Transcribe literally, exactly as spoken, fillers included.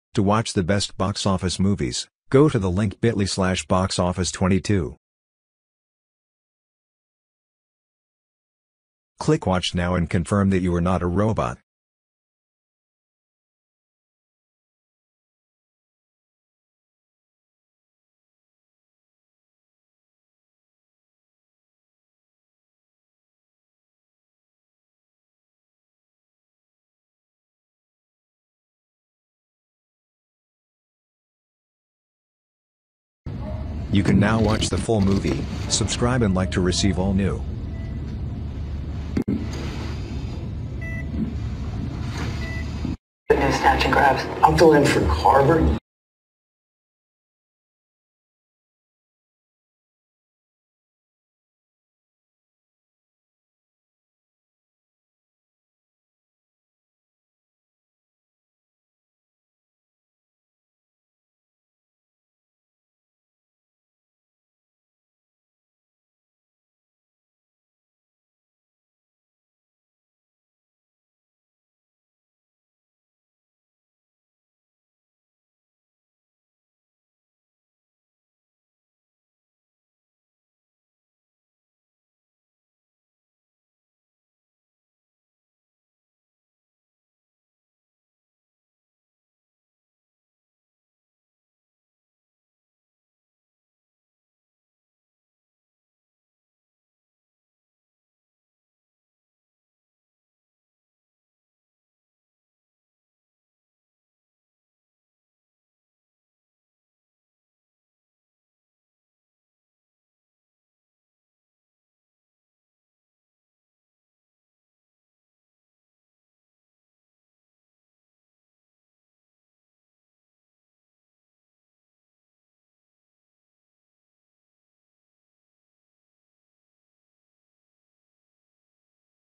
To watch the best box office movies, go to the link bit dot l y slash box office twenty-two. Click watch now and confirm that you are not a robot. You can now watch the full movie. Subscribe and like to receive all new. Snatch and grabs. I'm filling in for Harvard.